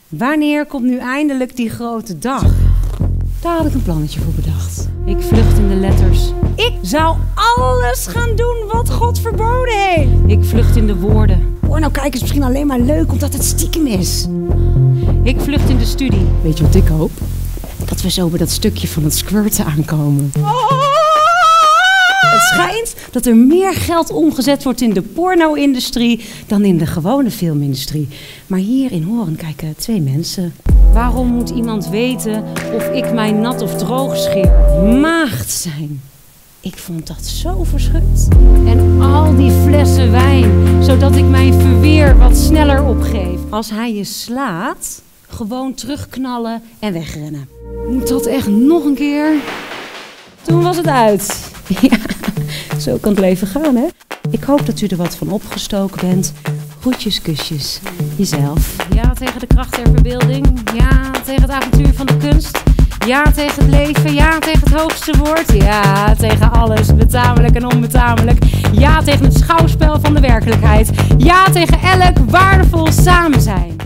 Wanneer komt nu eindelijk die grote dag? Daar had ik een plannetje voor bedacht. Ik vlucht in de letters. Ik zou alles gaan doen wat God verboden heeft. Ik vlucht in de woorden. Porno kijken is misschien alleen maar leuk omdat het stiekem is. Ik vlucht in de studie. Weet je wat ik hoop? Dat we zo bij dat stukje van het squirten aankomen. Het schijnt dat er meer geld omgezet wordt in de porno-industrie dan in de gewone filmindustrie. Maar hier in Hoorn kijken 2 mensen. Waarom moet iemand weten of ik mij nat of droog scheer? Maagd zijn. Ik vond dat zo verschut. En al die flessen wijn, zodat ik mijn verweer wat sneller opgeef. Als hij je slaat, gewoon terugknallen en wegrennen. Moet dat echt nog een keer? Toen was het uit. Ja, zo kan het leven gaan, hè? Ik hoop dat u er wat van opgestoken bent. Groetjes, kusjes. Jezelf. Ja tegen de kracht der verbeelding. Ja tegen het avontuur van de kunst. Ja tegen het leven. Ja tegen het hoogste woord. Ja tegen alles, betamelijk en onbetamelijk. Ja tegen het schouwspel van de werkelijkheid. Ja tegen elk waardevol samen zijn.